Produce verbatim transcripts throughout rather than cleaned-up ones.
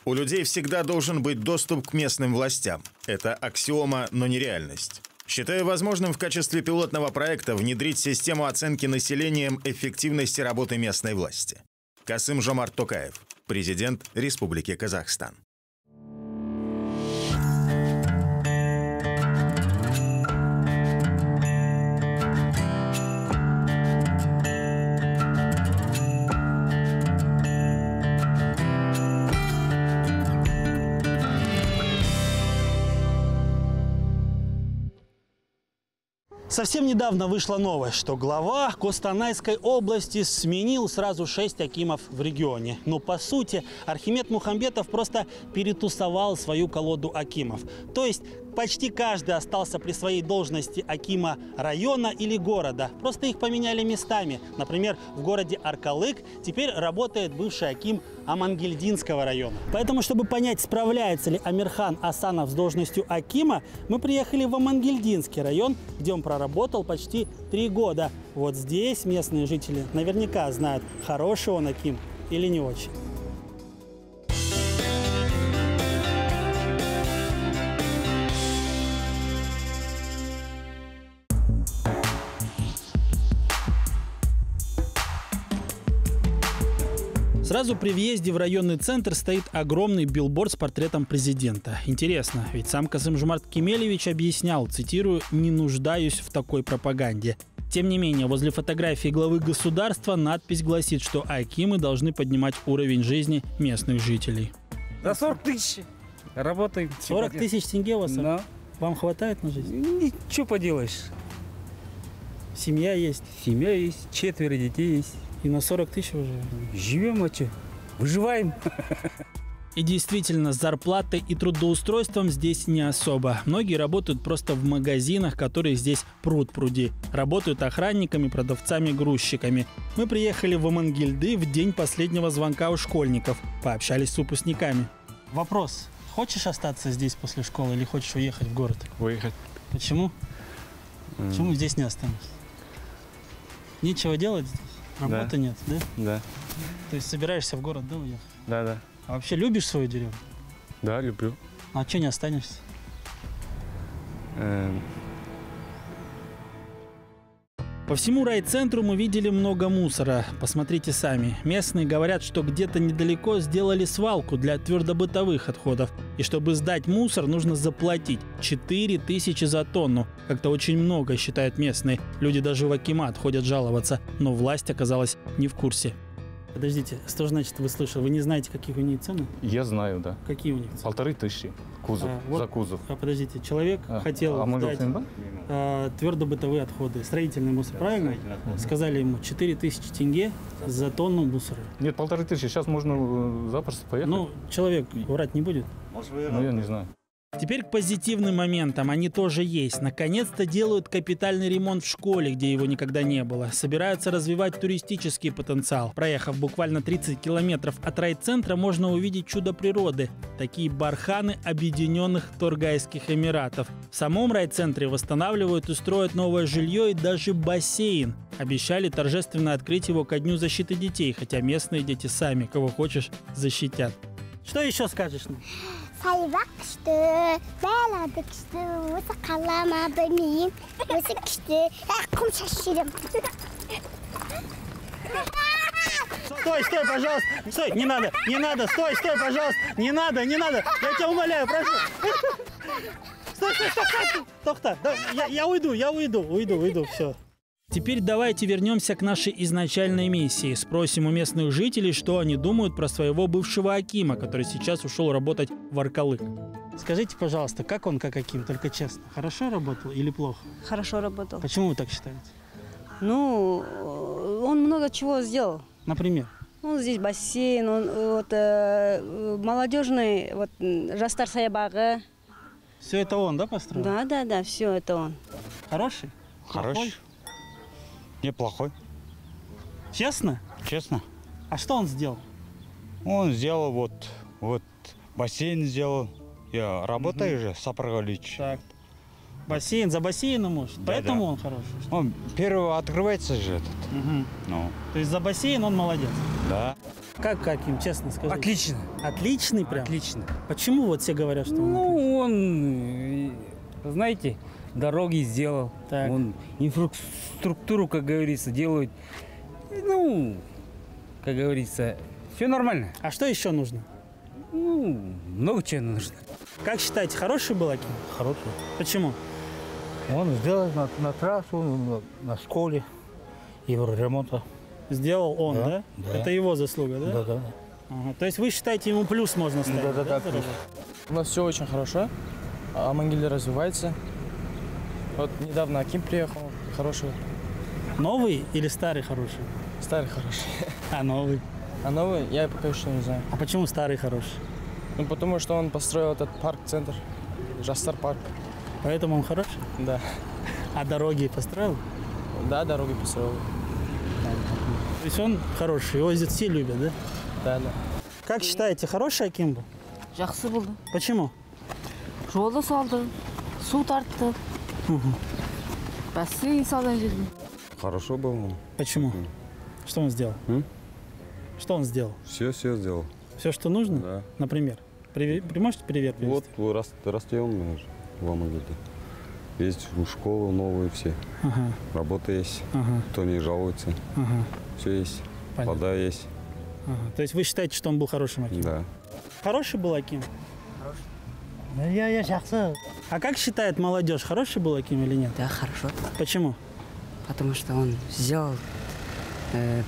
У людей всегда должен быть доступ к местным властям. Это аксиома, но не реальность. Считаю возможным в качестве пилотного проекта внедрить систему оценки населением эффективности работы местной власти. Касым-Жомарт Токаев, президент Республики Казахстан. Совсем недавно вышла новость, что глава Костанайской области сменил сразу шесть акимов в регионе. Но по сути Архимед Мухамбетов просто перетусовал свою колоду акимов. То есть почти каждый остался при своей должности акима района или города. Просто их поменяли местами. Например, в городе Аркалык теперь работает бывший аким Амангельдинского района. Поэтому, чтобы понять, справляется ли Амирхан Асанов с должностью акима, мы приехали в Амангельдинский район, где он проработал почти три года. Вот здесь местные жители наверняка знают, хороший он аким или не очень. Сразу при въезде в районный центр стоит огромный билборд с портретом президента. Интересно, ведь сам Касым-Жомарт Кемелевич объяснял, цитирую, «не нуждаюсь в такой пропаганде». Тем не менее, возле фотографии главы государства надпись гласит, что акимы должны поднимать уровень жизни местных жителей. За сорок тысяч работаем. сорок тысяч тенге у вас? Да. Вам хватает на жизнь? Ничего поделаешь. Семья есть? Семья есть, четверо детей есть. И на сорок тысяч уже? Живем, а что? Выживаем. И действительно, с зарплатой и трудоустройством здесь не особо. Многие работают просто в магазинах, которые здесь пруд-пруди. Работают охранниками, продавцами, грузчиками. Мы приехали в Амангельды в день последнего звонка у школьников. Пообщались с выпускниками. Вопрос. Хочешь остаться здесь после школы или хочешь уехать в город? Уехать. Почему? Mm. Почему здесь не останешься? Нечего делать здесь? Работы да. нет, да? Да. То есть собираешься в город, да, уехать? Да, да. А вообще любишь свою деревню? Да, люблю. А что не останешься? Эм... По всему райцентру мы видели много мусора. Посмотрите сами. Местные говорят, что где-то недалеко сделали свалку для твердобытовых отходов. И чтобы сдать мусор, нужно заплатить четыре тысячи за тонну. Как-то очень много, считают местные. Люди даже в акимат ходят жаловаться. Но власть оказалась не в курсе. Подождите, что значит вы слышали? Вы не знаете, какие у них цены? Я знаю, да. Какие у них цены? Полторы тысячи. Кузов. А, вот, за кузов. А подождите, человек а, хотел а сдать а, твердобытовые отходы, строительный мусор, да, правильно? Отходы. Сказали ему четыре тысячи тенге за тонну мусора. Нет, полторы тысячи. Сейчас можно запросто поехать. Ну, человек врать не будет? Ну, я не знаю. Теперь к позитивным моментам. Они тоже есть. Наконец-то делают капитальный ремонт в школе, где его никогда не было. Собираются развивать туристический потенциал. Проехав буквально тридцать километров от райцентра, можно увидеть чудо природы. Такие барханы Объединенных Торгайских Эмиратов. В самом райцентре восстанавливают и строят новое жилье и даже бассейн. Обещали торжественно открыть его ко Дню защиты детей, хотя местные дети сами, кого хочешь, защитят. Что еще скажешь нам? Стой, стой, пожалуйста, стой, не надо, не надо, стой, стой, пожалуйста, не надо, не надо, я тебя умоляю, прошу. Стой, стой, стой, стой, стой, стой, я, я уйду, я уйду, уйду, уйду, все. Теперь давайте вернемся к нашей изначальной миссии. Спросим у местных жителей, что они думают про своего бывшего акима, который сейчас ушел работать в Аркалык. Скажите, пожалуйста, как он как аким, только честно, хорошо работал или плохо? Хорошо работал. Почему вы так считаете? Ну, он много чего сделал. Например? Ну, здесь бассейн, он, вот, э, молодежный, вот, Жастар Саябагы. Все это он, да, построил? Да, да, да, все это он. Хороший? Хороший. Плохой? Неплохой. Честно? Честно. А что он сделал? Он сделал вот, вот бассейн сделал. Я работаю угу. же, Сапаргалич. Так. Бассейн за бассейном, может? Да, поэтому да. он хороший? Он первый открывается же этот. Угу. Ну. То есть за бассейн он молодец? Да. Как Аким, честно скажи? Отлично. Отличный прям? Отлично. Почему вот все говорят, что он отличный? Ну, он, э, знаете, дороги сделал. Так. Он инфраструктуру, как говорится, делает. Ну, как говорится, все нормально. А что еще нужно? Ну, много чего нужно. Как считаете, хороший был Аким? Хороший. Почему? Он сделал на, на трассу, на, на школе, евроремонта. Сделал он, да? Да, да. Это его заслуга, да? Да, да. Ага. То есть вы считаете, ему плюс можно ставить? Да, да, да, за плюс. работу? У нас все очень хорошо. А Амангельда развивается. Вот недавно Аким приехал, хороший, Новый или старый хороший? старый хороший. А новый? А новый я пока еще не знаю. А почему старый хороший? Ну потому что он построил этот парк-центр, Жастар парк. Поэтому он хороший? Да. А дороги построил? Да, дороги построил. То есть он хороший, его здесь все любят, да? Да, да. Как считаете, хороший Аким был? Жақсы болды. Почему? Жолды салды, су тартты. Бассейн салған жерде. Хорошо был он. Почему? Что он сделал? М? Что он сделал? Все, все сделал. Все, что нужно? Да. Например? Приве- Вы можете пример Вот привести? рас- растем мы же в Амангельде. Есть школы новые все. Ага, Работа есть. ага, Кто не жалуется. ага, Все есть. понятно. Вода есть. Ага. То есть вы считаете, что он был хорошим Аким? Да. Хороший был Аким? Я, я жақсы. А как считает молодежь, хороший был Аким или нет? Да, хорошо. Почему? Потому что он сделал, э,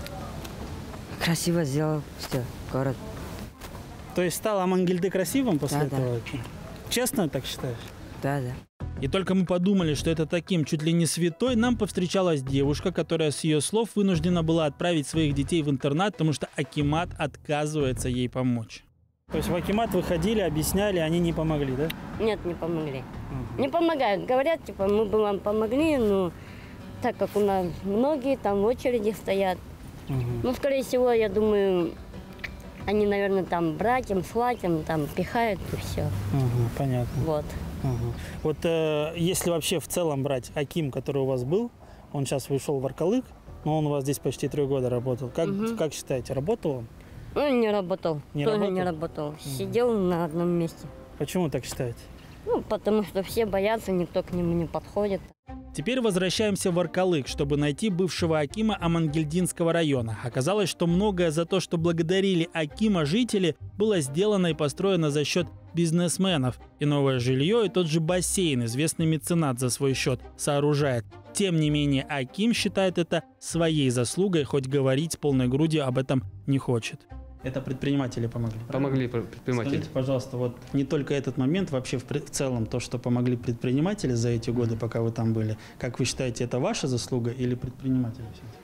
красиво сделал все, город. То есть стал Амангельды красивым после Да, этого? да. Аким? Честно так считаешь? Да, да. И только мы подумали, что это таким чуть ли не святой, нам повстречалась девушка, которая с ее слов вынуждена была отправить своих детей в интернат, потому что акимат отказывается ей помочь. То есть в акимат выходили, объясняли, они не помогли, да? Нет, не помогли. Не помогают. Говорят, типа, мы бы вам помогли, но так как у нас многие там в очереди стоят. Ну, скорее всего, я думаю, они, наверное, там братьям, сватям там пихают и все. Ага, понятно. Вот. Ага. Вот э, если вообще в целом брать Аким, который у вас был, он сейчас вышел в Аркалык, но он у вас здесь почти три года работал. Как, Мгм. как считаете, работал он? Ну, не работал. Не Тоже работал? не работал. Сидел на одном месте. Почему так считаете? Ну, потому что все боятся, никто к нему не подходит. Теперь возвращаемся в Аркалык, чтобы найти бывшего Акима Амангельдинского района. Оказалось, что многое за то, что благодарили Акима жители, было сделано и построено за счет бизнесменов. И новое жилье, и тот же бассейн известный меценат за свой счет сооружает. Тем не менее, Аким считает это своей заслугой, хоть говорить с полной грудью об этом не хочет. Это предприниматели помогли. Помогли предприниматели. Скажите, пожалуйста, вот не только этот момент, вообще в, в целом то, что помогли предприниматели за эти годы, пока вы там были, как вы считаете, это ваша заслуга или предприниматели все-таки?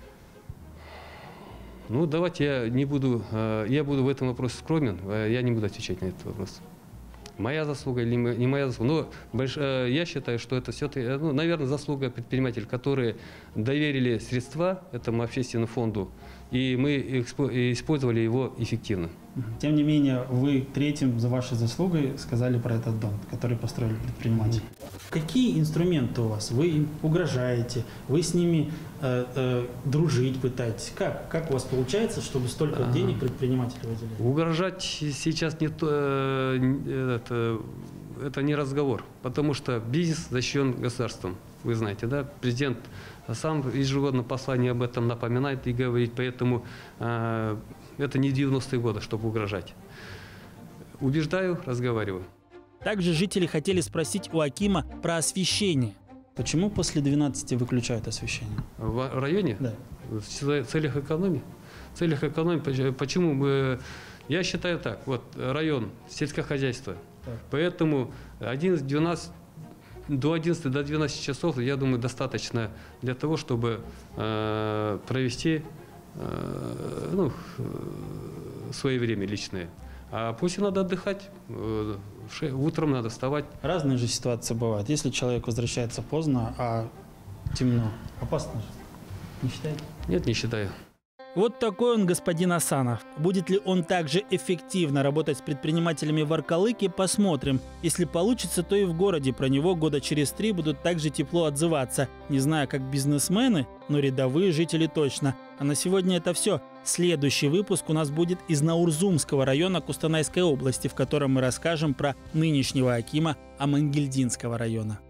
Ну, давайте я не буду, э, я буду в этом вопросе скромен, э, я не буду отвечать на этот вопрос. Моя заслуга или не моя заслуга. Но больш, э, я считаю, что это все-таки, э, ну, наверное, заслуга предпринимателей, которые доверили средства этому общественному фонду, и мы экспо- использовали его эффективно. Тем не менее, вы третьим за вашей заслугой сказали про этот дом, который построили предприниматели. Какие инструменты у вас? Вы им угрожаете, вы с ними э, э, дружить пытаетесь. Как? Как у вас получается, чтобы столько А. денег предприниматели выделяют? Угрожать сейчас не то, э, не- это, это не разговор, потому что бизнес защищен государством, вы знаете, да? Президент сам ежегодно послание об этом напоминает и говорит, поэтому э, это не девяностые годы, чтобы угрожать. Убеждаю, разговариваю. Также жители хотели спросить у Акима про освещение. Почему после двенадцати выключают освещение? В районе? Да. В целях экономии. В целях экономии. поч- Почему мы... Я считаю так, вот район, сельское хозяйство. Так. Поэтому одиннадцать, двенадцать, до одиннадцати, до двенадцати часов, я думаю, достаточно для того, чтобы э, провести э, ну, э, свое время личное. А после надо отдыхать, э, в ше- утром надо вставать. Разные же ситуации бывают. Если человек возвращается поздно, а темно, опасно же. Не считаете? Нет, не считаю. Вот такой он, господин Асанов. Будет ли он также эффективно работать с предпринимателями в Аркалыке, посмотрим. Если получится, то и в городе про него года через три будут также тепло отзываться. Не знаю, как бизнесмены, но рядовые жители точно. А на сегодня это все. Следующий выпуск у нас будет из Наурзумского района Кустанайской области, в котором мы расскажем про нынешнего акима Амангельдинского района.